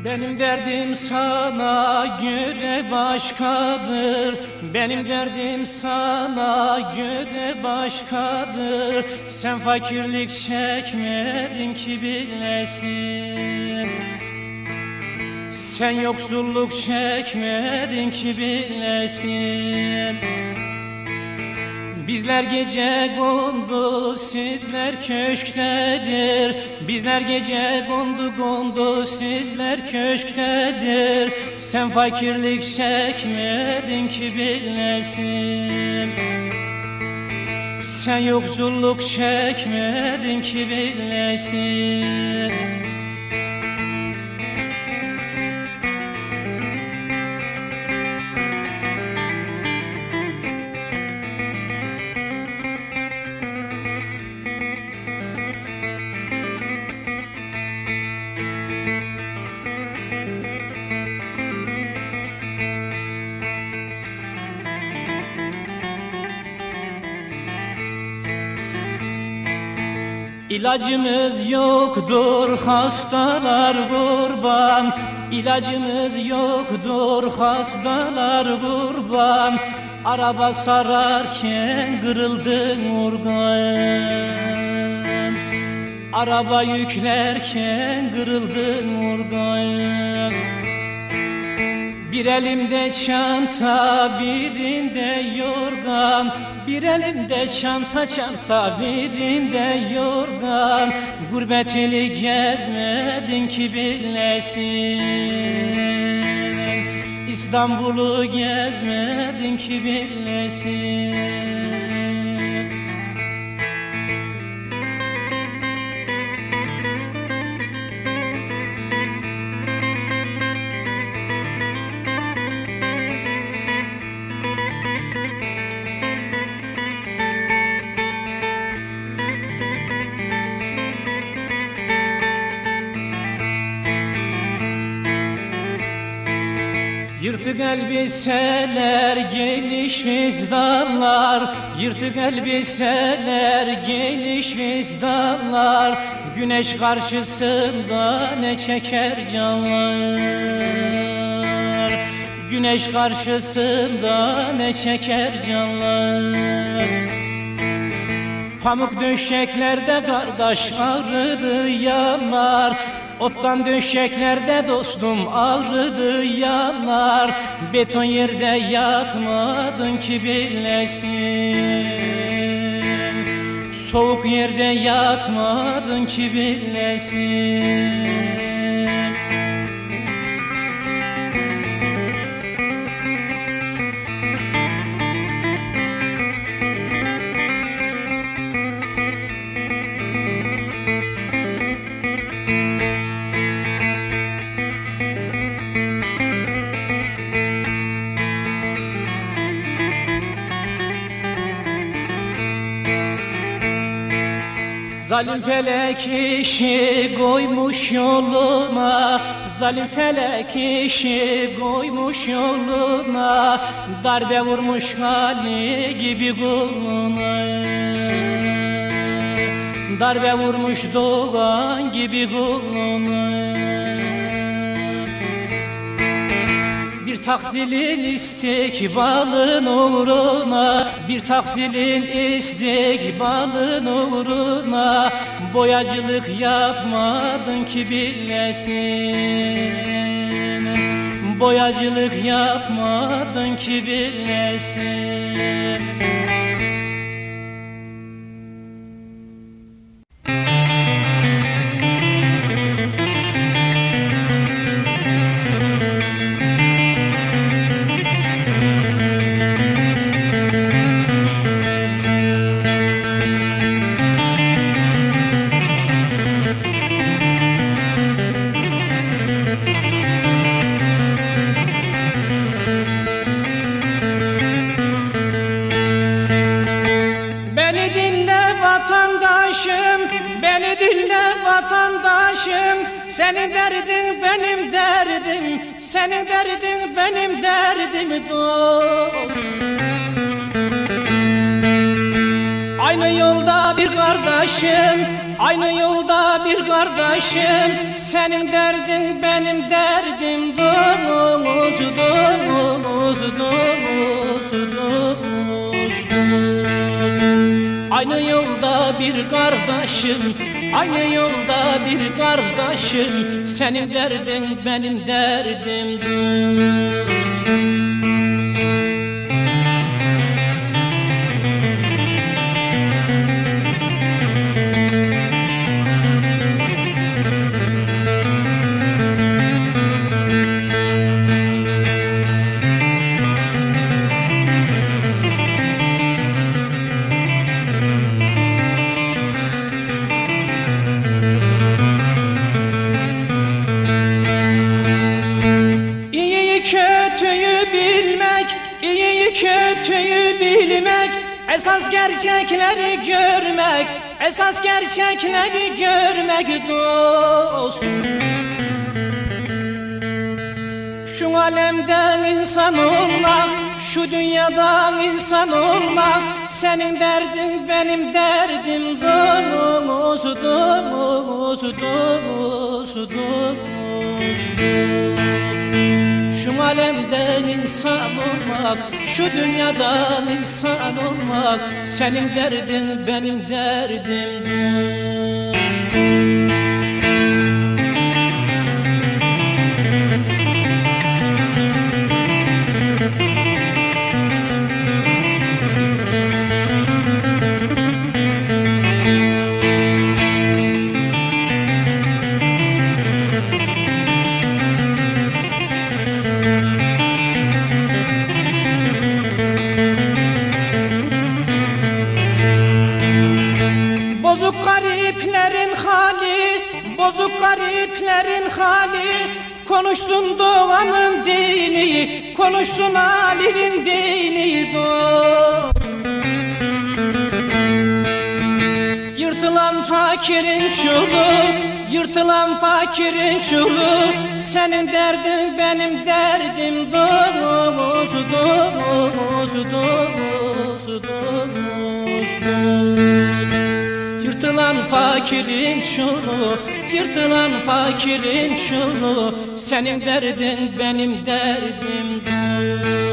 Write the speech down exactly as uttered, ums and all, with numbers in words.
Benim derdim sana göre başkadır. Benim derdim sana göre başkadır. Sen fakirlik çekmedin ki bilesin. Sen yoksulluk çekmedin ki bilesin. Bizler gece gündüz, sizler köşktedir. Bizler gece gündüz gündüz, sizler köşktedir. Sen fakirlik çekmedin ki bilesin. Sen yoksulluk çekmedin ki bilesin. İlacımız yoktur hastalar kurban. İlacımız yoktur hastalar kurban. Araba sararken kırıldı urgan. Araba yüklerken kırıldı urgan. Bir elimde çanta, birinde yorgan. Bir elimde çanta, çanta, birinde yorgan. Gurbet eli gezmedin ki bilesin. İstanbul'u gezmedin ki bilesin. Yırtık elbiseler, geniş vizdanlar. Yırtık elbiseler, geniş vizdanlar. Güneş karşısında ne çeker canlar. Güneş karşısında ne çeker canlar. Pamuk döşeklerde kardeş ağrıdı yanar. Ottan döşeklerde dostum ağrıdı yanar. Beton yerde yatmadın ki bilesin. Soğuk yerde yatmadın ki bilesin. Zalim felek işi koymuş yoluna. Zalim felek işi koymuş yoluna. Darbe vurmuş hali gibi kuluna. Darbe vurmuş doğan gibi kuluna. Bir takzilin istikbalın uğruna. Bir takzilin istikbalın uğruna. Boyacılık yapmadın ki bilesin. Boyacılık yapmadın ki bilesin. Beni dinle vatandaşım, senin derdin benim derdim, senin derdin benim derdim dost. Aynı yolda bir kardeşim, aynı yolda bir kardeşim. Senin derdin benim derdim, domuz, domuz, domuz, domuz. Aynı yolda bir kardeşim, aynı yolda bir kardeşim. Senin derdin benim derdimdir. Kötüyü bilmek, esas gerçekleri görmek, esas gerçekleri görmek dost. Şu alemden insan olmak, şu dünyadan insan olmak, senin derdin benim derdim, domuz, domuz, domuz, domuz. Şu alemden insan olmak, şu dünyadan insan olmak, senin derdin benim derdimdir. Bozuk gariplerin hali, bozuk gariplerin hali. Konuşsun doğanın dini, konuşsun Ali'nin dini dost. Yırtılan fakirin çulu, yırtılan fakirin çulu. Senin derdin benim derdim, domuz, domuz, domuz, domuz, domuz. Yırtılan fakirin çulu, yırtılan fakirin çulu. Senin derdin benim derdimdir.